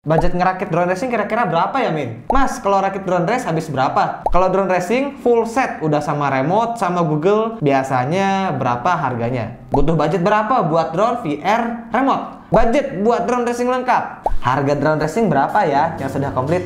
Budget ngerakit drone racing kira-kira berapa ya, Min? Mas, kalau rakit drone race habis berapa? Kalau drone racing full set udah sama remote, sama Google, biasanya berapa harganya? Butuh budget berapa buat drone VR remote? Budget buat drone racing lengkap. Harga drone racing berapa ya yang sudah komplit?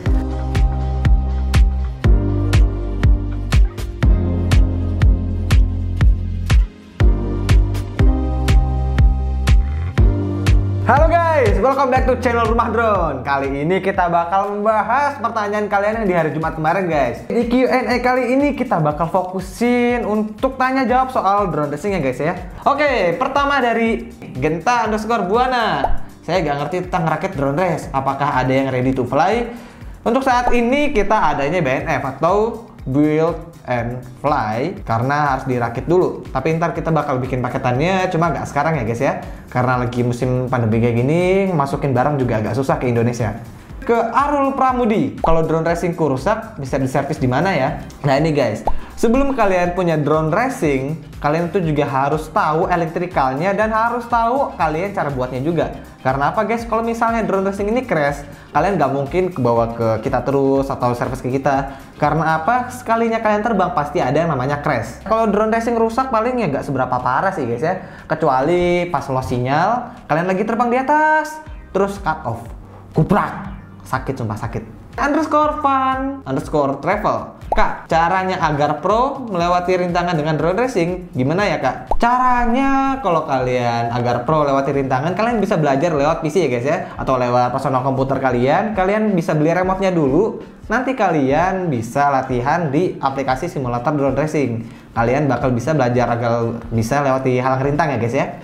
Halo guys, welcome back to channel Rumah Drone. Kali ini kita bakal membahas pertanyaan kalian yang di hari Jumat kemarin guys. Di Q&A kali ini kita bakal fokusin untuk tanya jawab soal drone racing ya guys ya. Oke, pertama dari Genta_Buana. Saya gak ngerti tentang rakit drone race. Apakah ada yang ready to fly? Untuk saat ini kita adanya BNF atau Build and Fly karena harus dirakit dulu. Tapi ntar kita bakal bikin paketannya, cuma nggak sekarang ya guys ya. Karena lagi musim pandemi kayak gini, masukin barang juga agak susah ke Indonesia. Ke Arul Pramudi, kalau drone racingku rusak bisa diservis di mana ya? Nah ini guys, sebelum kalian punya drone racing, kalian tuh juga harus tahu elektrikalnya dan harus tahu kalian cara buatnya juga. Karena apa guys? Kalau misalnya drone racing ini crash, kalian nggak mungkin bawa ke kita terus atau servis ke kita. Karena apa? Sekalinya kalian terbang pasti ada yang namanya crash. Kalau drone racing rusak paling ya nggak seberapa parah sih guys ya. Kecuali pas lost sinyal, kalian lagi terbang di atas, terus cut off, kuprak. Sakit, sumpah sakit. _fun_travel. Kak, caranya agar pro melewati rintangan dengan drone racing gimana ya kak? Caranya kalau kalian agar pro lewati rintangan, kalian bisa belajar lewat PC ya guys ya, atau lewat personal komputer kalian. Kalian bisa beli remote-nya dulu. Nanti kalian bisa latihan di aplikasi simulator drone racing. Kalian bakal bisa belajar agar bisa lewati halang rintang ya guys ya.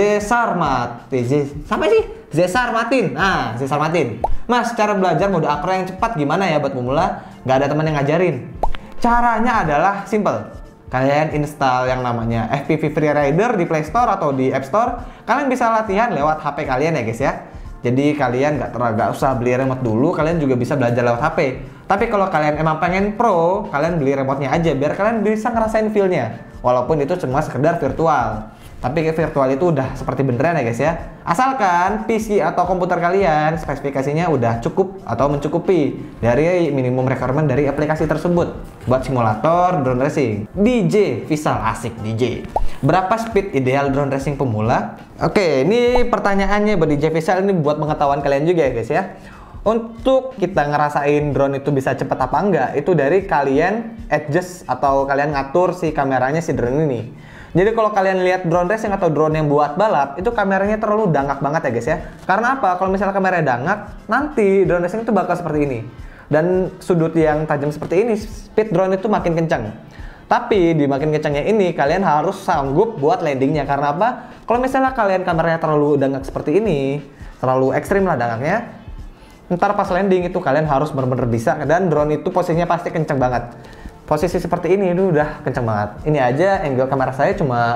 Sampai sih? Zesar Martin. Nah, Zesar Martin. Mas, cara belajar mode akro yang cepat gimana ya buat pemula? Gak ada teman yang ngajarin. Caranya adalah simple. Kalian install yang namanya FPV Free Rider di Play Store atau di App Store. Kalian bisa latihan lewat HP kalian ya guys ya. Jadi kalian gak usah beli remote dulu, kalian juga bisa belajar lewat HP. Tapi kalau kalian emang pengen pro, kalian beli remote-nya aja biar kalian bisa ngerasain feel-nya. Walaupun itu cuma sekedar virtual. Tapi virtual itu udah seperti beneran ya guys ya. Asalkan PC atau komputer kalian spesifikasinya udah cukup atau mencukupi dari minimum requirement dari aplikasi tersebut buat simulator drone racing. DJ Visal, asik DJ. Berapa speed ideal drone racing pemula? Oke, ini pertanyaannya buat DJ Visal, ini buat pengetahuan kalian juga ya guys ya. Untuk kita ngerasain drone itu bisa cepat apa enggak, itu dari kalian adjust atau kalian ngatur si kameranya si drone ini. Jadi kalau kalian lihat drone racing atau drone yang buat balap, itu kameranya terlalu dangak banget ya guys ya. Karena apa? Kalau misalnya kameranya dangak, nanti drone racing itu bakal seperti ini. Dan sudut yang tajam seperti ini, speed drone itu makin kencang. Tapi di makin kencangnya ini, kalian harus sanggup buat landingnya. Karena apa? Kalau misalnya kalian kameranya terlalu dangak seperti ini, terlalu ekstrim lah dangaknya, ntar pas landing itu kalian harus benar-benar bisa. Dan drone itu posisinya pasti kencang banget. Posisi seperti ini itu udah kenceng banget. Ini aja angle kamera saya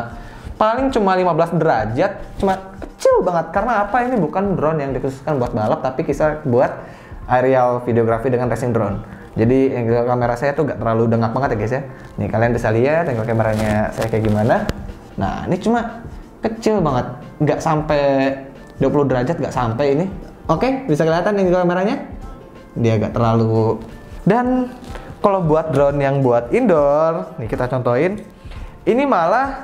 paling cuma 15 derajat, cuma kecil banget. Karena apa? Ini bukan drone yang dikhususkan buat balap, tapi bisa buat aerial videografi dengan racing drone. Jadi angle kamera saya tuh gak terlalu dengak banget ya guys ya. Nih kalian bisa lihat angle kameranya saya kayak gimana. Nah ini cuma kecil banget, nggak sampai 20 derajat, nggak sampai ini. Oke, bisa kelihatan angle kameranya? Dia agak terlalu. Dan kalau buat drone yang buat indoor, nih kita contohin. Ini malah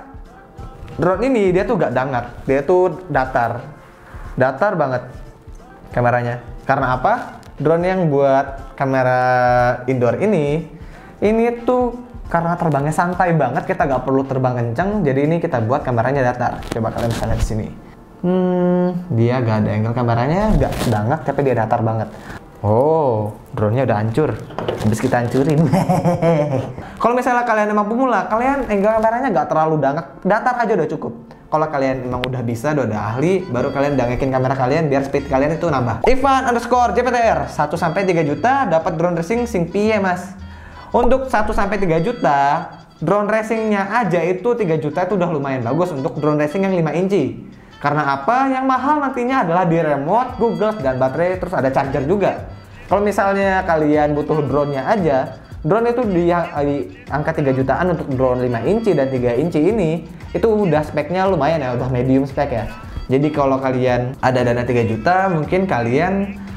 drone ini dia tuh gak dangak, dia tuh datar banget kameranya. Karena apa? Drone yang buat kamera indoor ini tuh karena terbangnya santai banget, kita gak perlu terbang kenceng. Jadi ini kita buat kameranya datar. Coba kalian bisa lihat di sini. Dia gak ada angle kameranya, gak dangak, tapi dia datar banget. Oh, drone-nya udah hancur. Habis kita hancurin. Kalau misalnya kalian emang pemula, kalian angle kameranya nggak terlalu dangak, datar aja udah cukup. Kalau kalian emang udah bisa, udah ahli, baru kalian dangekin kamera kalian biar speed kalian itu nambah. Ivan_JPTR 1-3 juta dapat drone racing sing piye mas? Untuk 1-3 juta, drone racingnya aja itu 3 juta itu udah lumayan bagus untuk drone racing yang 5 inci. Karena apa? Yang mahal nantinya adalah di remote, Google, dan baterai, terus ada charger juga. Kalau misalnya kalian butuh drone-nya aja, drone itu di angka 3 jutaan untuk drone 5 inci dan 3 inci ini, itu udah speknya lumayan ya, udah medium spek ya. Jadi kalau kalian ada dana 3 juta, mungkin kalian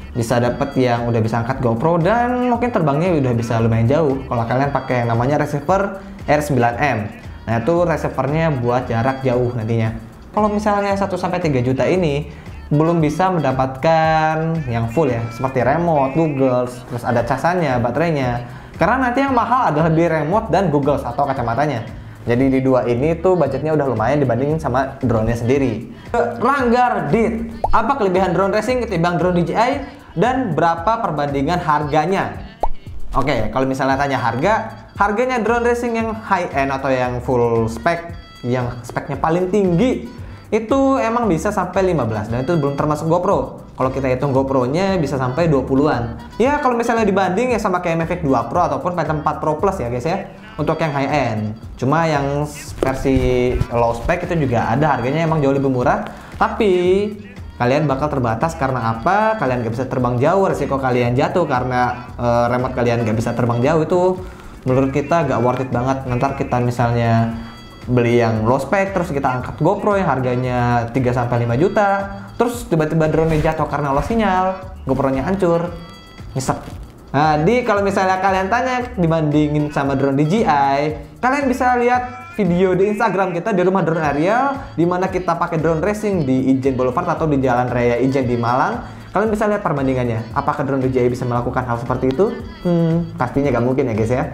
bisa dapat yang udah bisa angkat GoPro dan mungkin terbangnya udah bisa lumayan jauh kalau kalian pakai yang namanya receiver R9M. Nah itu receivernya buat jarak jauh nantinya. Kalau misalnya 1-3 juta ini belum bisa mendapatkan yang full ya, seperti remote, Google, terus ada casannya, baterainya. Karena nanti yang mahal adalah di remote dan Google atau kacamatanya. Jadi di dua ini tuh budgetnya udah lumayan dibandingin sama drone-nya sendiri. Langgar Dit, apa kelebihan drone racing ketimbang drone DJI dan berapa perbandingan harganya? Oke, kalau misalnya tanya harganya drone racing yang high end atau yang full spec, yang speknya paling tinggi itu emang bisa sampai 15 dan itu belum termasuk GoPro. Kalau kita hitung GoPro-nya bisa sampai 20-an. Ya kalau misalnya dibanding ya sama kayak Mavic 2 Pro ataupun Phantom 4 Pro Plus ya guys ya, untuk yang high end. Cuma yang versi low spec itu juga ada, harganya emang jauh lebih murah, tapi kalian bakal terbatas karena apa? Kalian gak bisa terbang jauh, resiko kalian jatuh karena remote kalian gak bisa terbang jauh itu menurut kita gak worth it banget. Nanti kita misalnya beli yang low spec terus kita angkat GoPro yang harganya 3-5 juta, terus tiba-tiba drone-nya jatuh karena loss sinyal, GoPro-nya hancur, nyesek. Nah, kalau misalnya kalian tanya dibandingin sama drone DJI, kalian bisa lihat video di Instagram kita di Rumah Drone Ariel, di mana kita pakai drone racing di Ijen Boulevard atau di Jalan Raya Ijen di Malang. Kalian bisa lihat perbandingannya. Apakah drone DJI bisa melakukan hal seperti itu? Pastinya gak mungkin ya guys ya.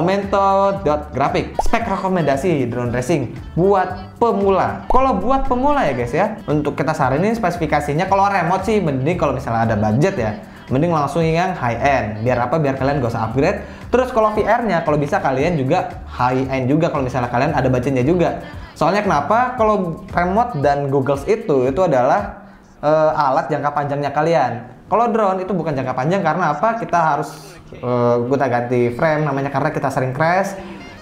Momento.graphic, spek rekomendasi drone racing buat pemula. Kalau buat pemula ya guys ya, untuk kita saranin spesifikasinya, kalau remote sih mending kalau misalnya ada budget ya, mending langsung yang high end. Biar apa? Biar kalian gak usah upgrade. Terus kalau VR-nya, kalau bisa kalian juga high end juga kalau misalnya kalian ada budgetnya juga. Soalnya kenapa? Kalau remote dan Google itu adalah alat jangka panjangnya kalian. Kalau drone itu bukan jangka panjang karena apa? Kita harus gonta-ganti frame namanya karena kita sering crash.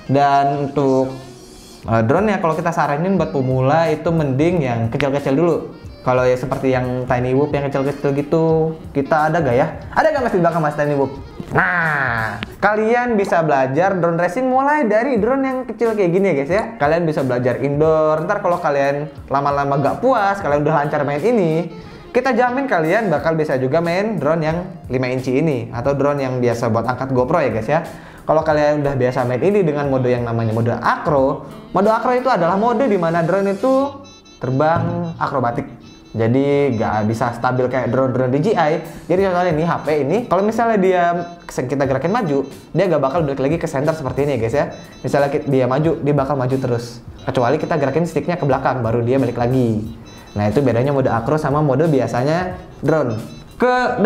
Dan untuk drone-nya kalau kita saranin buat pemula itu mending yang kecil-kecil dulu. Kalau ya seperti yang Tiny Whoop yang kecil-kecil gitu, kita ada gak ya? Ada gak mas di belakang mas Tiny Whoop? Nah, kalian bisa belajar drone racing mulai dari drone yang kecil kayak gini ya guys ya. Kalian bisa belajar indoor. Ntar kalau kalian lama-lama gak puas, kalian udah lancar main ini, kita jamin kalian bakal bisa juga main drone yang 5 inci ini atau drone yang biasa buat angkat GoPro ya guys ya. Kalau kalian udah biasa main ini dengan mode yang namanya mode acro. Mode acro itu adalah mode dimana drone itu terbang akrobatik. Jadi nggak bisa stabil kayak drone DJI. Jadi contohnya nih HP ini, kalau misalnya kita gerakin maju, dia nggak bakal balik lagi ke center seperti ini ya guys ya. Misalnya dia maju, dia bakal maju terus. Kecuali kita gerakin sticknya ke belakang, baru dia balik lagi. Nah itu bedanya mode acro sama mode biasanya drone. Ke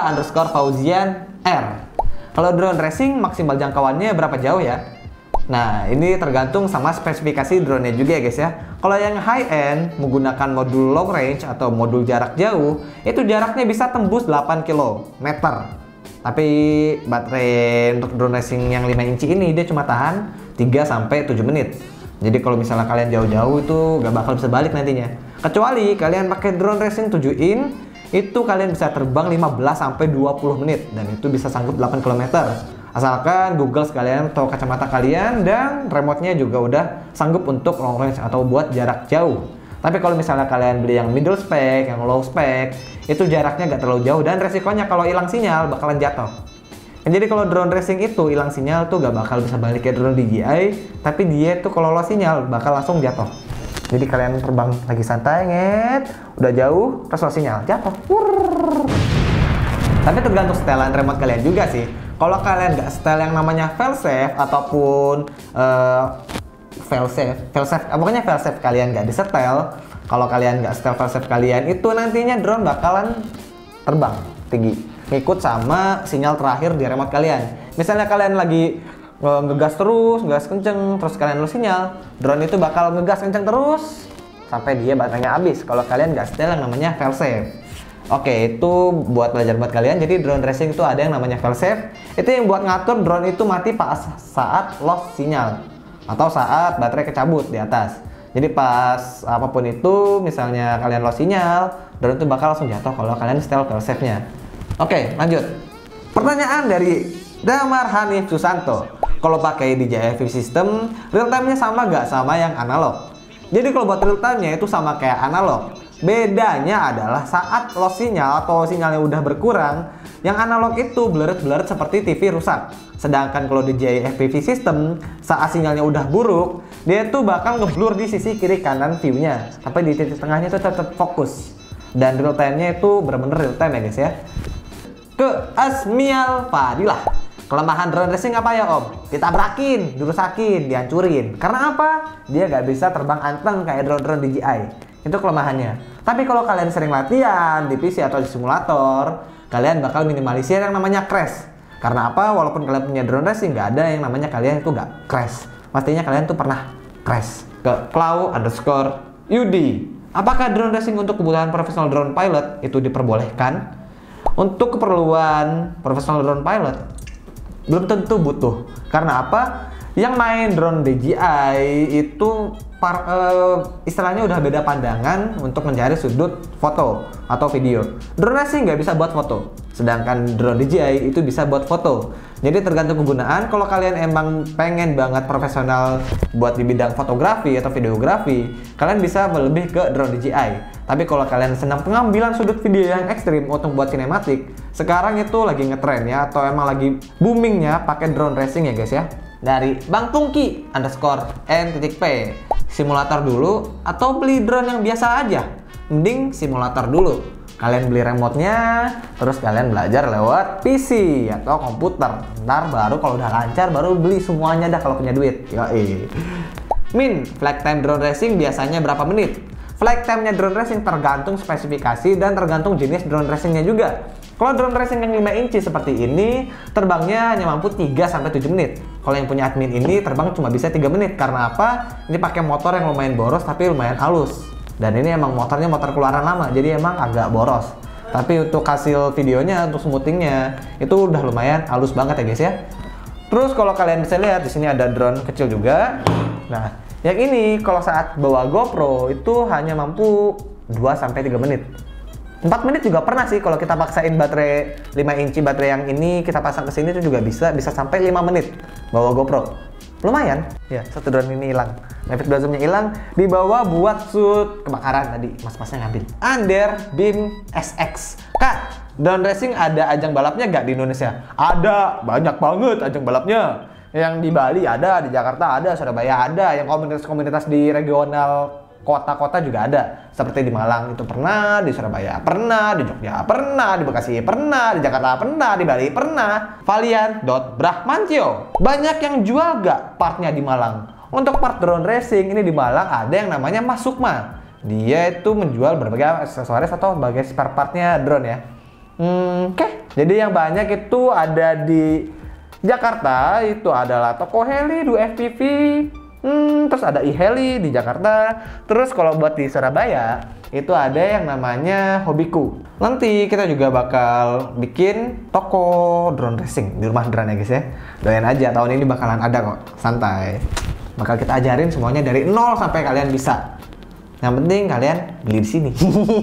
Dava_Fauzian R. Kalau drone racing maksimal jangkauannya berapa jauh ya? Nah, ini tergantung sama spesifikasi drone-nya juga ya guys ya. Kalau yang high end menggunakan modul long range atau modul jarak jauh, itu jaraknya bisa tembus 8 km. Tapi baterai untuk drone racing yang 5 inci ini dia cuma tahan 3-7 menit. Jadi kalau misalnya kalian jauh-jauh itu gak bakal bisa balik nantinya. Kecuali kalian pakai drone racing 7 in, itu kalian bisa terbang 15-20 menit dan itu bisa sanggup 8 km. Asalkan Google sekalian atau kacamata kalian dan remote-nya juga udah sanggup untuk long range atau buat jarak jauh. Tapi kalau misalnya kalian beli yang middle spec, yang low spec, itu jaraknya gak terlalu jauh dan resikonya kalau hilang sinyal bakalan jatuh. Jadi kalau drone racing itu hilang sinyal tuh gak bakal bisa balik ke drone DJI, tapi dia tuh kalau lost sinyal bakal langsung jatuh. Jadi kalian terbang lagi santai, udah jauh, terus lost sinyal, jatuh. Tapi tergantung setelan remote kalian juga sih. Kalau kalian nggak setel yang namanya failsafe ataupun pokoknya failsafe kalian nggak disetel, kalau kalian nggak setel failsafe kalian itu nantinya drone bakalan terbang tinggi, ngikut sama sinyal terakhir di remote kalian. Misalnya kalian lagi ngegas terus, ngegas kenceng, terus kalian lo sinyal, drone itu bakal ngegas kenceng terus sampai dia baterainya habis. Kalau kalian nggak setel yang namanya failsafe. Oke, itu buat belajar buat kalian. Jadi drone racing itu ada yang namanya failsafe. Itu yang buat ngatur drone itu mati pas saat lost sinyal atau saat baterai kecabut di atas. Jadi pas apapun itu, misalnya kalian lost sinyal, drone itu bakal langsung jatuh kalau kalian setel failsafe-nya. Oke, lanjut. Pertanyaan dari Damar Hanif Susanto. Kalau pakai DJI Vive System, real time-nya sama nggak sama yang analog? Jadi kalau buat real time-nya itu sama kayak analog. Bedanya adalah saat loss sinyal atau sinyalnya udah berkurang, yang analog itu blurred seperti TV rusak. Sedangkan kalau DJI FPV system, saat sinyalnya udah buruk, dia tuh bakal ngeblur di sisi kiri kanan view-nya, tapi di titik tengahnya itu tetap fokus. Dan real time-nya itu bener-bener real time ya guys ya. Ke Asmial Fadilah. Kelemahan drone racing apa ya om? Ditabrakin, dirusakin, dihancurin. Karena apa? Dia nggak bisa terbang anteng kayak drone-drone DJI. Itu kelemahannya. Tapi kalau kalian sering latihan di PC atau di simulator, kalian bakal minimalisir yang namanya crash. Karena apa? Walaupun kalian punya drone racing, nggak ada yang namanya kalian itu nggak crash. Pastinya kalian tuh pernah crash. Ke Clau_UD. Apakah drone racing untuk kebutuhan profesional drone pilot itu diperbolehkan? Untuk keperluan profesional drone pilot, belum tentu butuh. Karena apa? Yang main drone DJI itu istilahnya udah beda pandangan untuk mencari sudut foto atau video. Drone racing nggak bisa buat foto, sedangkan drone DJI itu bisa buat foto. Jadi tergantung kegunaan. Kalau kalian emang pengen banget profesional buat di bidang fotografi atau videografi, kalian bisa lebih ke drone DJI. Tapi kalau kalian senang pengambilan sudut video yang ekstrim untuk buat sinematik, sekarang itu lagi ngetren ya, atau emang lagi boomingnya pakai drone racing ya guys ya. Dari Bang Tungki _n.p, simulator dulu atau beli drone yang biasa aja? Mending simulator dulu. Kalian beli remote-nya, terus kalian belajar lewat PC atau komputer. Ntar baru kalau udah lancar, baru beli semuanya dah kalau punya duit. Yoi. Min, flight time drone racing biasanya berapa menit? Flight time-nya drone racing tergantung spesifikasi dan tergantung jenis drone racing-nya juga. Kalau drone racing yang 5 inci seperti ini, terbangnya hanya mampu 3-7 menit. Kalau yang punya admin ini terbang cuma bisa 3 menit. Karena apa? Ini pakai motor yang lumayan boros tapi lumayan halus. Dan ini emang motornya motor keluaran lama, jadi emang agak boros. Tapi untuk hasil videonya, untuk smoothingnya, itu udah lumayan halus banget ya guys ya. Terus kalau kalian bisa lihat, di sini ada drone kecil juga. Nah, yang ini kalau saat bawa GoPro itu hanya mampu 2-3 menit. 4 menit juga pernah sih kalau kita paksain baterai 5 inci baterai yang ini kita pasang ke sini itu juga bisa sampai 5 menit bawa GoPro. Lumayan. Ya, satu drone ini hilang. Mavic 2 zoom-nya hilang, dibawa buat shoot kebakaran tadi. Mas-masnya ngambil. Under Beam SX. Kak, drone racing ada ajang balapnya nggak di Indonesia? Ada, banyak banget ajang balapnya. Yang di Bali ada, di Jakarta ada, Surabaya ada, yang komunitas-komunitas di regional kota-kota juga ada. Seperti di Malang itu pernah, di Surabaya pernah, di Jogja pernah, di Bekasi pernah, di Jakarta pernah, di Bali pernah. Valiant.Brahmantio. Banyak yang jual gak partnya di Malang? Untuk part drone racing ini di Malang ada yang namanya Mas Sukma. Dia itu menjual berbagai aksesoris atau berbagai spare partnya drone ya. Oke. Jadi yang banyak itu ada di Jakarta, itu adalah Toko Heli, Du FPV, terus ada iHeli di Jakarta. Terus kalau buat di Surabaya itu ada yang namanya Hobiku. Nanti kita juga bakal bikin toko drone racing di rumah drone ya guys ya. Doain aja, tahun ini bakalan ada kok, santai. Bakal kita ajarin semuanya dari nol sampai kalian bisa. Yang penting kalian beli di sini.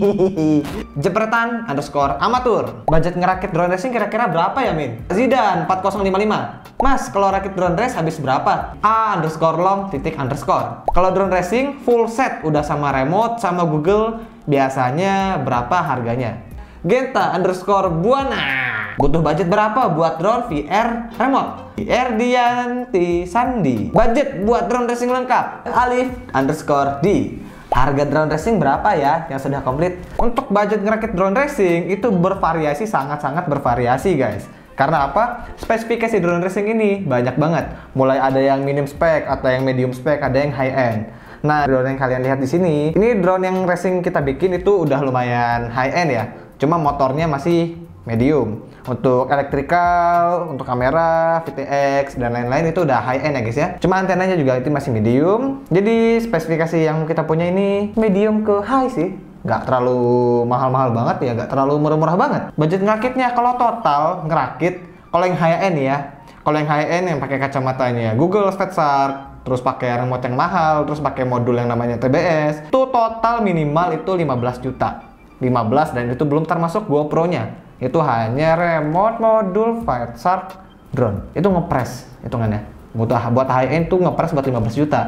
Jepretan_amatur. Budget ngerakit drone racing kira-kira berapa ya Min? Zidan 4055. Mas, kalau rakit drone race habis berapa? A_long_. Kalau drone racing full set udah sama remote sama Google biasanya berapa harganya? Genta_Buana. Butuh budget berapa buat drone VR remote? Erdianti Sandi. Budget buat drone racing lengkap. Alif_D. Harga drone racing berapa ya yang sudah komplit? Untuk budget ngerakit drone racing itu bervariasi, sangat-sangat bervariasi guys. Karena apa? Spesifikasi drone racing ini banyak banget. Mulai ada yang minim spek, atau yang medium spek, ada yang high end. Nah, drone yang kalian lihat di sini, ini drone yang racing kita bikin itu udah lumayan high end ya. Cuma motornya masih medium. Untuk elektrikal, untuk kamera, VTX, dan lain-lain itu udah high end ya guys ya. Cuma antenanya juga itu masih medium. Jadi spesifikasi yang kita punya ini medium ke high sih. Nggak terlalu mahal-mahal banget ya, nggak terlalu murah-murah banget. Budget ngerakitnya kalau total ngerakit, kalau yang high end ya, kalau yang high end yang pakai kacamatanya Google StatShark, terus pakai remote yang mahal, terus pakai modul yang namanya TBS, itu total minimal itu 15 juta. 15 dan itu belum termasuk GoPro-nya. Itu hanya remote modul Wireshark drone. Itu ngepres hitungannya. Buat high end tuh ngepres buat 15 juta.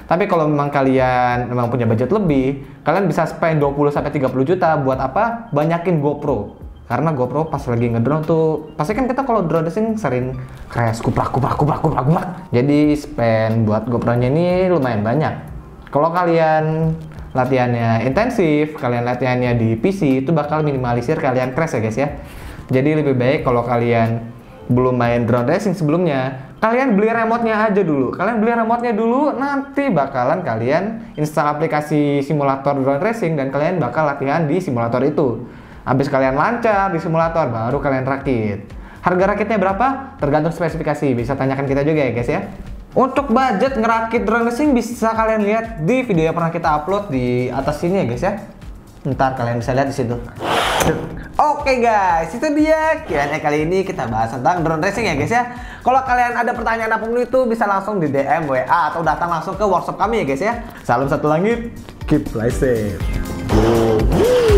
Tapi kalau memang kalian memang punya budget lebih, kalian bisa spend 20 sampai 30 juta buat apa? Banyakin GoPro. Karena GoPro pas lagi ngedrone tuh, pasti kan kita kalau drone racing sering crash, kuprak. Jadi spend buat GoPro-nya ini lumayan banyak. Kalau kalian latihannya intensif, kalian latihannya di PC, itu bakal minimalisir kalian crash ya guys ya. Jadi lebih baik kalau kalian belum main drone racing sebelumnya, kalian beli remote-nya aja dulu. Kalian beli remote-nya dulu, nanti bakalan kalian install aplikasi simulator drone racing dan kalian bakal latihan di simulator itu. Habis kalian lancar di simulator, baru kalian rakit. Harga rakitnya berapa? Tergantung spesifikasi. Bisa tanyakan kita juga ya guys ya. Untuk budget ngerakit drone racing bisa kalian lihat di video yang pernah kita upload di atas sini ya guys ya. Ntar kalian bisa lihat di situ. Oke guys, itu dia Q&A kali ini, kita bahas tentang drone racing ya guys ya. Kalau kalian ada pertanyaan apapun itu bisa langsung di DM, WA, atau datang langsung ke workshop kami ya guys ya. Salam satu langit, keep fly safe.